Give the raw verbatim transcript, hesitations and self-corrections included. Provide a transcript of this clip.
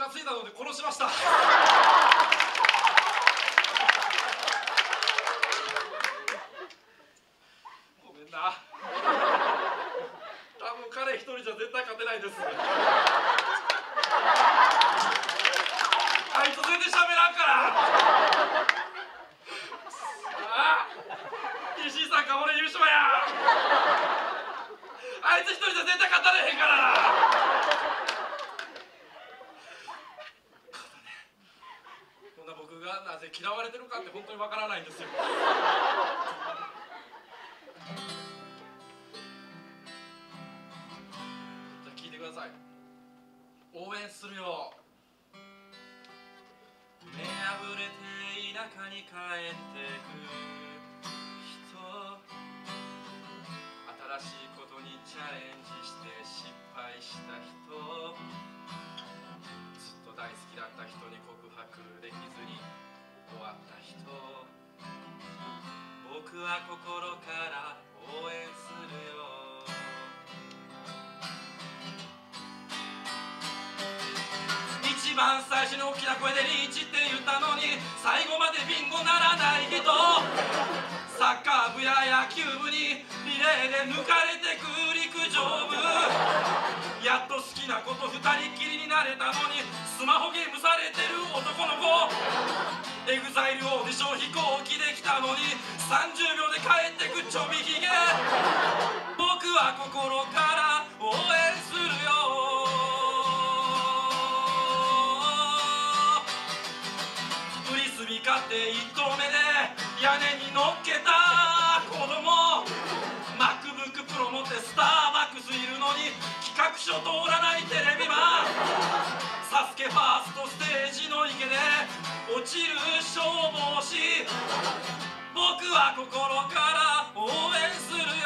がついたので殺しました。ごめんな。多分彼一人じゃ絶対勝てないです。あいつ全然喋らんから。ああ、石井さんか俺優勝や。あいつ一人じゃ絶対勝たれへんからな。こんな僕がなぜ嫌われてるかって本当にわからないんですよ。じゃあ聞いてください。応援するよ。目あぶれて田舎に帰ってく人、新しいことにチャレンジして失敗した人、ずっと大好きだった人に告白できずに終わった人、僕は心から応援するよ。一番最初に大きな声でリーチって言ったのに最後までビンゴならない人、サッカー部や野球部にリレーで抜かれてく陸上部、やっと好きな子と二人きりになれたのにスマホゲームされてる男の子、エグザイルオーディション飛行機で来たのにさんじゅうびょうで帰ってくちょびひげ、僕は心から応援するよ。フリスビー買って一投目で屋根に乗っけた子供、 MacBook Pro 持ってスターバックスいるのに企画書通らないテレビマン、サスケファーストステージの池で落ちる消防士、僕は心から応援する